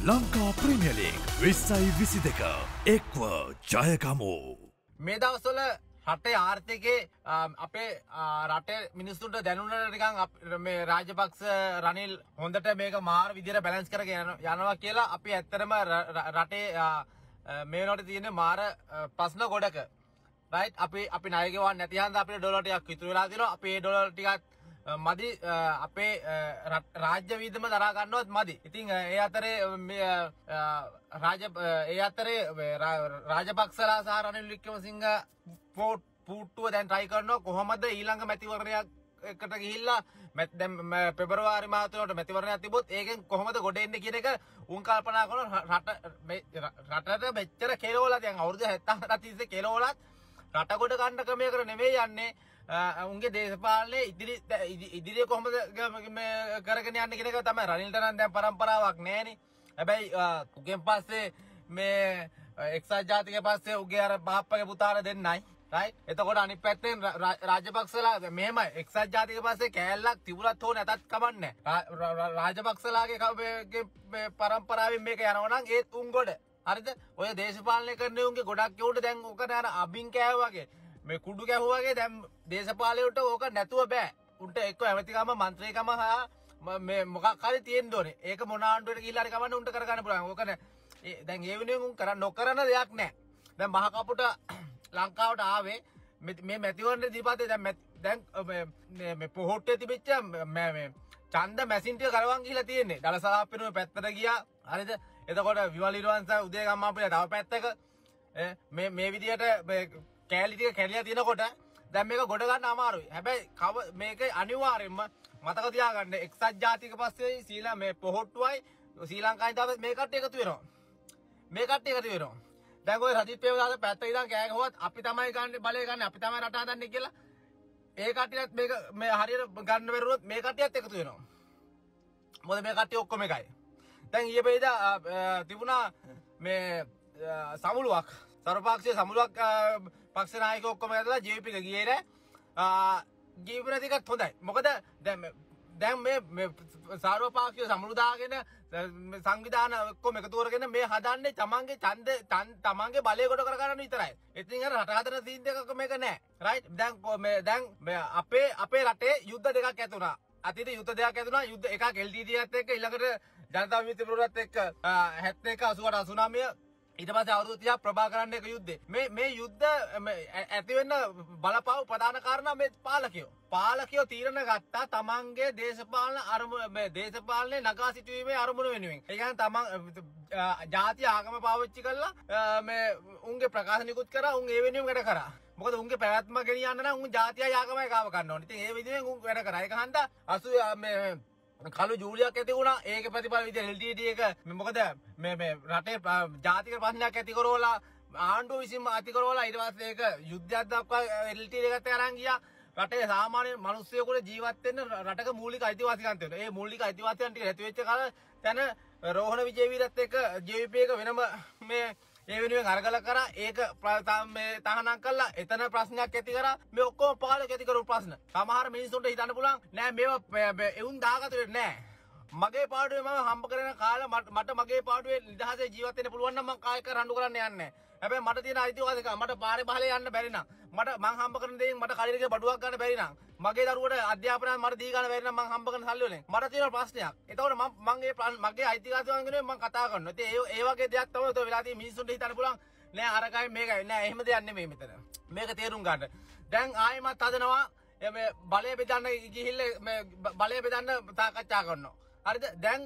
Lanka premier league 2022 එක්ව ජයගමු. මේ දවස්වල රටේ ආර්ථිකයේ අපේ රටේ මිනිස්සුන්ට දැනුණට නිකන් මේ රාජපක්ෂ රනිල් හොඳට මේක මාර විදියට බැලන්ස් කරගෙන යනවා කියලා අපි ඇත්තටම රටේ මේ වෙනකොට තියෙන මාර ප්‍රශ්න ගොඩක රයිට් අපි ණය ගෙවන්න නැති හන්ද අපිට ඩොලර් ටිකක් ඉතුරු වෙලා තියෙනවා. අපි මේ ඩොලර් ටිකත් මදි අපේ රාජ්‍ය වියදම දරා ගන්නවත් මදි. ඉතින් ඒ අතරේ රාජපක්ෂලා සහ රනිල් වික්‍රමසිංහ පුට්ටුව දැන් try කරනවා කොහොමද ඊළඟ මැතිවරණයක් එකට ගිහිල්ලා දැන් පෙබරවාරි මාසෙට මැතිවරණයක් තිබොත් ඒකෙන් කොහොමද ගොඩ එන්නේ කියන එක උන් කල්පනා කරනවා. රටට මෙච්චර කෙලවලා දැන් අවුරුදු 70ක් තිස්සේ කෙලවලත් රට ගොඩ ගන්න ක්‍රමයකට නෙමෙයි යන්නේ. උන්ගේ දේශපාලනේ ඉදිරිය කොහොමද කරගෙන යන්නේ කියන එක තමයි. රනිල්ට නම් දැන් પરම්පරාවක් නැහැනේ. හැබැයි උගෙන් පස්සේ මේ එක්සත් ජාතිකයේ පස්සේ උගේ අර බාප්පගේ පුතාලා දෙන්නයි රයිට්. එතකොට අනිත් පැත්තෙන් රාජපක්ෂලා මෙහෙමයි එක්සත් ජාතිකයේ පස්සේ කෑල්ලක් තිබුණත් හෝ නැතත් කමන්නේ. රාජපක්ෂලාගේ પરම්පරාවෙන් මේක යනවා නම් ඒත් උන් ගොඩ. හරිද? ඔය දේශපාලනය කරන උන්ගේ ගොඩක් යෝට දැන් උකට අර අබින් කෑවා වගේ මේ කුඩු ගැහුවා වගේ දැන් දේශපාලනයට ඕක නැතුව බෑ. උන්ට එක්ක ඇමතිකම മന്ത്രിකම මේ මොකක් හරි තියෙන්න ඕනේ. ඒක මොන ආණ්ඩුවට ගිහිල්ලා හරි කවන්න උන්ට කරගන්න පුළුවන්. ඕක දැන් ඒ වෙනුවෙන් උන් කරන්න නොකරන දෙයක් නැහැ. දැන් මහ කපුට ලංකාවට ආවේ මේ මැතිවරණ දීපතේ දැන් මේ පොහොට්ටේ තිබිච්ච මේ ඡන්ද මැෂින් ටික කරවන් ගිහිල්ලා තියෙන්නේ. දලසලාප්පිනුවේ පැත්තට ගියා. හරිද? එතකොට විමල් ඉරවංශ උදේ ගම්මා අපිට තව පැත්තක මේ විදියට කෑලි ටික කැලියා තිනකොට දැන් මේක ගොඩ ගන්න අමාරුයි. හැබැයි මේක අනිවාර්යෙන්ම මතක තියාගන්න එක්සත් ජාතික පස්සේ සීලා මේ පොහොට්ටුවයි ශ්‍රී ලංකාවේ තාම මේ කට්ටිය එකතු වෙනවා. මේ කට්ටිය එකතු වෙනවා. දැන් ඔය රජිත් ප්‍රේමදාස පැත්ත ඉඳන් කෑ ගහුවත් අපි තමයි ගන්න බලය ගන්න අපි තමයි රට හදන්නේ කියලා ඒ කට්ටියත් මේක මේ හරියට ගන්න බැරුවොත් මේ කට්ටියත් එකතු වෙනවා. මොකද මේ කට්ටිය ඔක්කොම එකයි. දැන් ඊයේ පෙරේදා තිබුණා මේ සමුළුවක් සර්වපක්ෂීය සමුළුවක් පක්ෂ නායකයෝ ඔක්කොම ඇදලා ජීවිපික ගියේ නෑ. ජීවිපික ටිකත් හොඳයි. මොකද දැන් මේ සර්වපක්ෂීය සමුළු දාගෙන සංවිධාන ඔක්කොම එකතු කරගෙන මේ හදන්නේ තමන්ගේ තමන්ගේ බලය කොට කර ගන්න විතරයි. ඉතින් අර රට හදන සීන් දෙකක මේක නෑ. රයිට්? දැන් අපේ රටේ යුද්ධ දෙකක් ඇතුණා. අතීත යුද්ධ දෙකක් ඇතුණා. යුද්ධ එකක් LTTEත් එක්ක ඊළඟට ජනතා විමුක්ති පෙරමුණත් එක්ක 71 88 89 ඊට පස්සේ අවුරුදු 30ක් ප්‍රභාකරන් එක යුද්ධේ. මේ යුද්ධ ඇති වෙන්න බලපාව ප්‍රධාන කාරණා මේ පාලකයෝ තීරණ ගත්තා තමන්ගේ දේශපාලනේ නගා සිටුවීමේ අරමුණ වෙනුවෙන්. ඒ කියන්නේ තමන් ජාතිය ආගම පාවිච්චි කරලා මේ උන්ගේ ප්‍රකාශ නිකුත් කරා උන් ඒ වෙනුවෙන් වැඩ කරා. මොකද උන්ගේ පැවැත්ම ගෙනියන්න නම් උන් ජාතියයි ආගමයි කාව ගන්න ඕනේ. ඉතින් ඒ විදිහෙන් උන් වැඩ කරා. ඒක හන්දා 80 මේ කළු ජූලියක් ඇති වුණා. ඒකේ ප්‍රතිඵල විදිහට LTT එක මොකද මේ රටේ ජාතික ප්‍රශ්නයක් ඇති කරවලා ආණ්ඩුව විසින්ම ඇති කරවලා ඊට පස්සේ ඒක යුද්ධයක් දක්වා LTT එකට අරන් ගියා. රටේ සාමාන්‍ය මිනිස්සුයෙකුට ජීවත් වෙන්න රටක මූලික අයිතිවාසිකම් තියෙනවා. ඒ මූලික අයිතිවාසිකම් ටික නැති වෙච්ච කාල තන රෝහණ විජේවීරත් එක්ක JVP එක වෙනම මේ ඒ වෙනුවෙන් අරගල කරා. ඒක මේ තහනම් කළා. එතන ප්‍රශ්නයක් ඇති කරා. මේ ඔක්කොම පාලක ඇති කරු ප්‍රශ්න. සමහර මිනිස්සුන්ට හිතන්න පුළුවන් නෑ මේවා එවුන් දාගත්තේ නෑ. මගේ පාඩුවේ මම හම්බ කරන කාලේ මට මගේ පාඩුවේ නිදහසේ ජීවත් වෙන්න පුළුවන් නම් මම කායික රණ්ඩු කරන්න යන්නේ නෑ. හැබැයි මට තියෙන අයිතිවාසිකම් මට පාරේ පහලේ යන්න බැරි නම් මම හම්බ කරන දේෙන් මට කලිරේ බඩුවක් ගන්න බැරි නම් මගේ දරුවට අධ්‍යාපනය මට දී ගන්න බැරි නම් මම හම්බ කරන සල්ලි වලින් මට තියෙන ප්‍රශ්නයක්. ඒතකොට මම මගේ අයිතිවාසිකම් ගැන මම කතා කරනවා. ඉතින් ඒ වගේ දෙයක් තමයි ඔතන වෙලා තියෙන්නේ. මිනිස්සුන්ට හිතන්න පුළුවන් නෑ අරකයි මේකයි නෑ එහෙම දෙයක් නෙමෙයි මෙතන. මේක තේරුම් ගන්න. දැන් ආයෙමත් හදනවා මේ බලය බෙදන්න ගිහිල්ලා මේ බලය බෙදන්න සාකච්ඡා කරනවා. හරිද? දැන්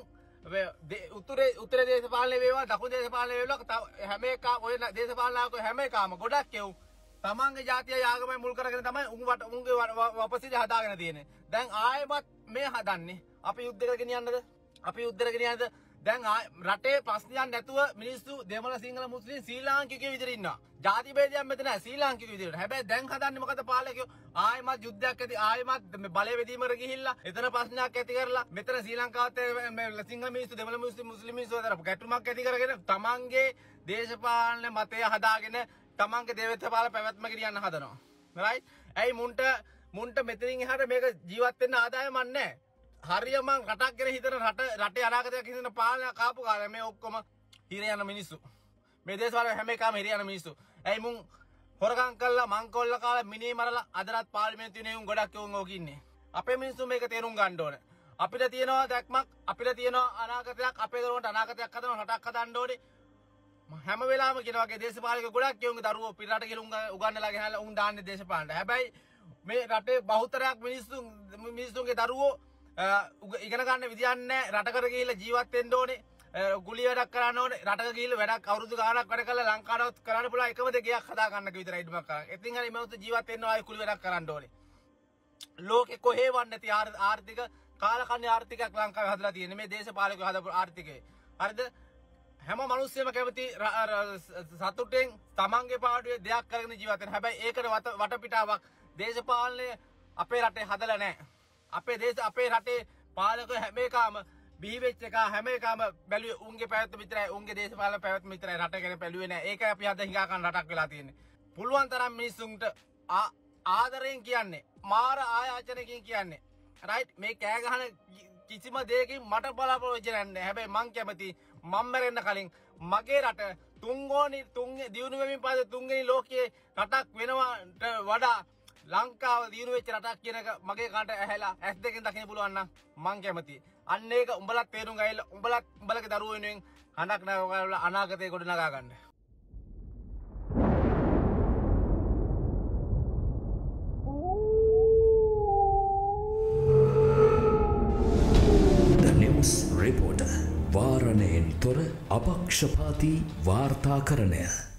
උත්තරේ දේශපාලනේ වේවා දකුණු දේශපාලනේ වේවා හැම එකම ඔය දේශපාලනාවක හැම එකම ගොඩක් එව් තමන්ගේ ජාතිය ආගමයි මුල් කරගෙන තමයි උන්ගේ වපසිත හදාගෙන තියෙන්නේ. දැන් ආයෙමත් මේ හදන්නේ අපි යුද්ධයකට ගෙනියන්නද? අපි යුද්ධයකට ගෙනියන්නද? දැන් රටේ ප්‍රශ්නයක් නැතුව මිනිස්සු දෙමළ සිංහල මුස්ලිම් ශ්‍රී ලාංකිකයෝ විතර ඉන්නවා. ජාති භේදයක් මෙතන නැහැ ශ්‍රී ලාංකිකයෝ විතර. හැබැයි දැන් හදන්නේ මොකද පාලකයෝ? ආයෙමත් යුද්ධයක් ඇති ආයෙමත් බලය බෙදීමකට ගිහිල්ලා එතන ප්‍රශ්නයක් ඇති කරලා මෙතන ශ්‍රී ලංකාවත් සිංහල මිනිස්සු දෙමළ මුස්ලිම් මිනිස්සු අතර ගැටුමක් ඇති කරගෙන තමන්ගේ දේශපාලන මතය හදාගෙන තමන්ගේ දේශපාලන පැවැත්ම ගෙනියන්න හදනවා. රයිට්? ඇයි මුන්ට මෙතනින් එහාට මේක ජීවත් වෙන්න ආදායමක් නැහැ. හරියම රටක් ගැන හිතන රටේ අනාගතයක් හිතන පාලනයක් ආපු කාලේ මේ ඔක්කොම හිර යන මිනිස්සු. මේ දේශවල හැම එකම හිර යන මිනිස්සු. ඇයි මුන් හොරගම් කළා මංකොල්ල කාලා මිනී මරලා අදටත් පාර්ලිමේන්තුවේ උන් ගොඩක් උන් ඕක ඉන්නේ. අපේ මිනිස්සු මේක තේරුම් ගන්න ඕනේ. අපිට තියෙනවා දැක්මක්, අපිට තියෙනවා අනාගතයක්, අපේ දරුවන්ට අනාගතයක් හදනවා, රටක් හදන්න ඕනේ. හැම වෙලාවෙම කියන වගේ දේශපාලක ගොඩක් උන්ගේ දරුවෝ පිටරට ගිහලා උගන්නලා ගෙනල්ලා උන් දාන්නේ දේශපාලනට. හැබැයි මේ රටේ බහුතරයක් මිනිස්සුන්ගේ දරුවෝ ඉගෙන ගන්න විදියක් නැහැ. රටකට ගිහිල්ලා ජීවත් වෙන්න ඕනේ. ගුලි වැඩක් කරන්න ඕනේ. රටක ගිහිල්ලා වැඩක් අවුරුදු ගාණක් වැඩ කරලා ලංකාවට කරන්න පුළුවන් එකම දේ ගයක් හදා ගන්නක විතරයි ඉදමක් කරන්නේ. ඉතින් හරි මම ජීවත් වෙන්න ආයේ කුලි වැඩක් කරන්න ඕනේ. ලෝකෙ කොහේ වන්නේ නැති ආර්ථික කාලකන්ණි ආර්ථිකයක් ලංකාවේ හදලා තියෙන්නේ මේ දේශපාලකයෝ හදපු ආර්ථිකය. හරිද? හැම මිනිස්සෙම කැමති සතුටෙන් තමන්ගේ පාඩුවේ දෙයක් කරගෙන ජීවත් වෙන්න. හැබැයි ඒකට වටපිටාවක් දේශපාලනය අපේ රටේ හදලා නැහැ. අපේ රටේ පාලකයෝ හැම එකම බිහි වෙච්ච එක හැම එකම බැලුවේ උන්ගේ පැවැත්ම විතරයි. උන්ගේ දේශපාලන පැවැත්ම විතරයි. රට ගැන බැලුවේ නැහැ. ඒකයි අපි අද හිඟා ගන්න රටක් වෙලා තියෙන්නේ. පුළුවන් තරම් මිනිස්සුන්ට ආදරයෙන් කියන්නේ මාර ආයාචනකින් කියන්නේ රයිට් මේ කෑ ගහන කිසිම දෙයකින් මට බලාපොරොත්තු වෙන්නේ නැහැ. හැබැයි මං කැමති මම මැරෙන්න කලින් මගේ රට දියුණු වෙමින් පස්සේ තුන්වෙනි ලෝකයේ රටක් වෙනවට වඩා ලංකාව දියුණු වෙච්ච රටක් කියන එක මගේ කනට ඇහැලා ඇස් දෙකෙන් දකින්න පුළුවන් නම් මං කැමතියි. අන්න ඒක උඹලත් තේරුම් ගයිලා උඹලගේ දරුවෝ වෙනුවෙන් හඬක් නගලා අනාගතේ ගොඩ නගා ගන්න. රිපෝටර් වාරණයෙන් තොර අපක්ෂපාතී වාර්තාකරණය